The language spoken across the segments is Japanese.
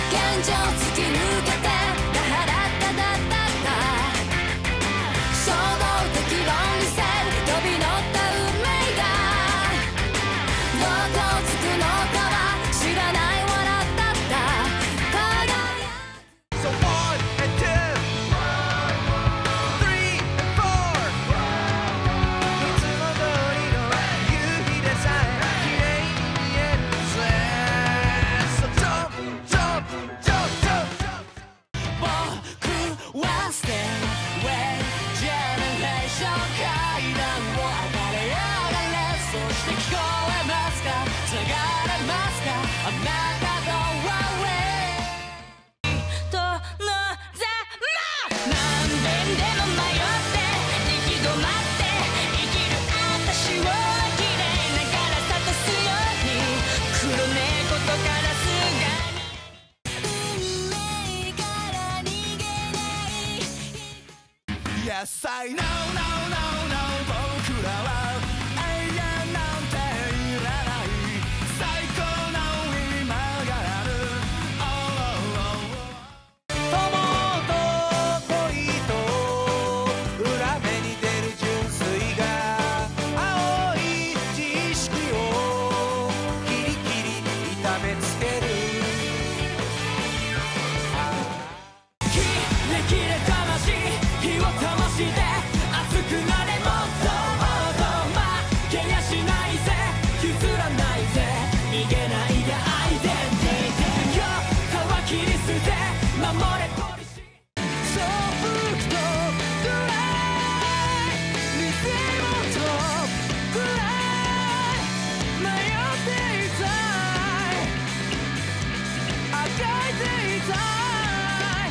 現状突き抜けてダハダッダダッダッダ衝動的論理性飛び乗った運命がどこつくのかは知らない笑ったった輝く So 1 and 2 3 and 4いつも通りの夕日でさえ綺麗に見えるぜ So jump jump jump jump jump 僕は Stairway ジェネレーション階段を上がれ上がれそして聞こえますか繋がれますかあなたと One way とのざま何遍でも迷って行き止まって生きる私を綺麗ながら諭すように黒猫とカラスが運命から逃げない Yes I know no no no 僕らは永遠なんていらない最高の今がある 友と恋と裏目に出る純粋が青い知識をキリキリ痛めつけるキレキレ魂火を灯して熱くなれもっともっと負けやしないぜ譲らないぜ逃げないでアイデンティティよ皮切り捨て守れポリシーそう吹くとドライ見せろとくらい迷っていたいあがいていたい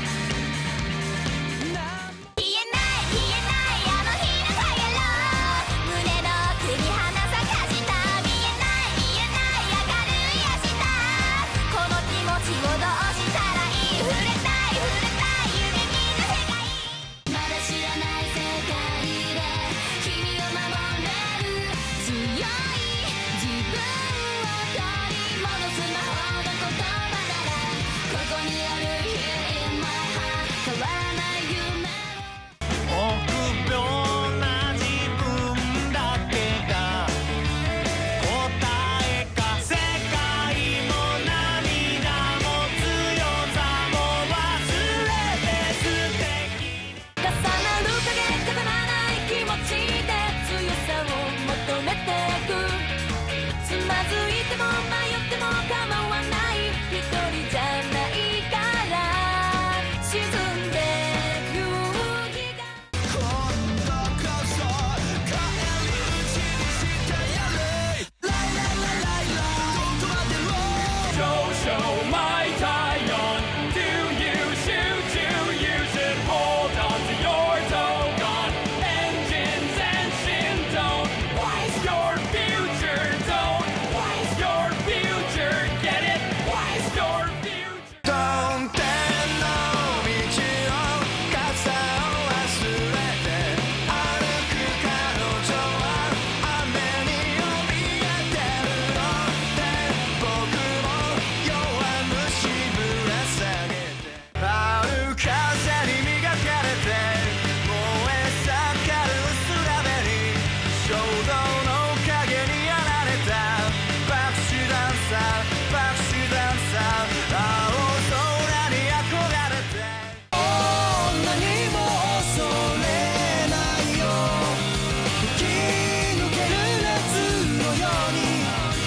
なんも言えない言えないあの日のファイアロー胸の奥に花咲かした見えない見えない明るい明日この気持ちをどうしたらいい触れたい触れたい夢見る世界まだ知らない世界で君を守れる強い自分を取り戻す魔法の言葉ならここにある Here in my heart 変わらない夢を臆病な自分だけが答えか世界も涙も強さも忘れて素敵重なる影固まらない気持ちで強さを求めてくつまずいても迷っても構わない一人じゃないから沈んでく日が今度こそ帰り道にしてやれライライライライラどこまでも Show my Taiyo Do you shoot you You should hold on to your token Engines and shin don't Why's your future don't Why's your future Get it Why's your future Dontenの道を傘を忘れて歩く彼女は雨に怯えてるので僕も弱虫ぶら下げて春風に磨かれて燃え盛る薄らべに衝動の影にやられた爆手ダンサー爆手ダンサー青空に憧れてこんなにも恐れないよ吹き抜ける夏のように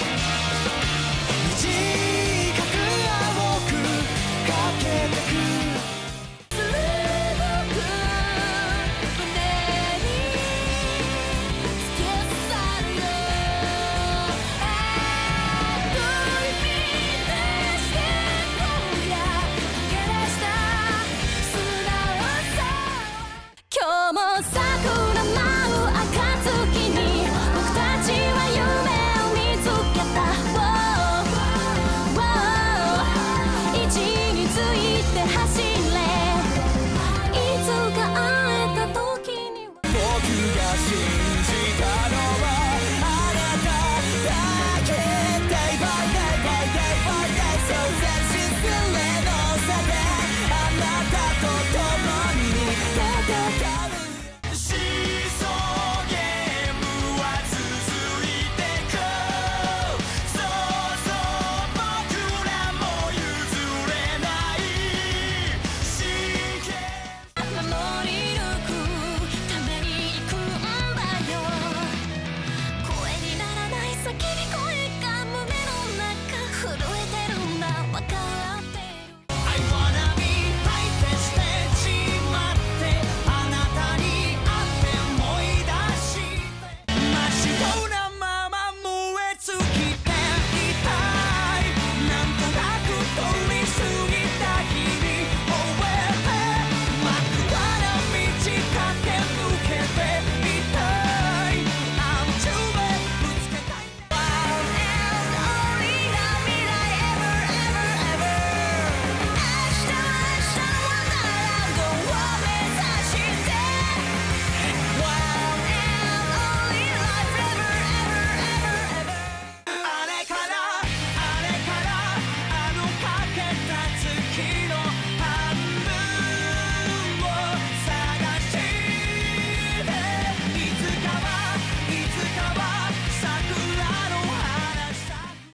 短く青くかけてくすごく胸に突き刺さるよどういう意味でして今夜駆け出した素直さ今日も桜舞う暁に僕たちは夢を見つけた Wow, wow 位置について走